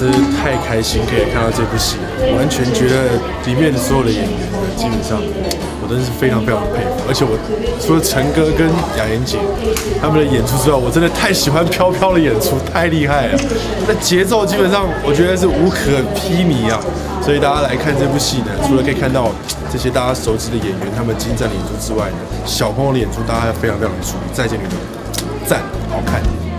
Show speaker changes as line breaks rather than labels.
是太开心可以看到这部戏，完全觉得里面的所有的演员呢，基本上我真的是非常非常的佩服。而且我除了陈哥跟雅妍姐他们的演出之外，我真的太喜欢飘飘的演出，太厉害了。那节奏基本上我觉得是无可匹拟啊。所以大家来看这部戏呢，除了可以看到这些大家熟知的演员他们精湛的演出之外呢，小朋友的演出大家非常非常的注意。再见女友，赞，好看。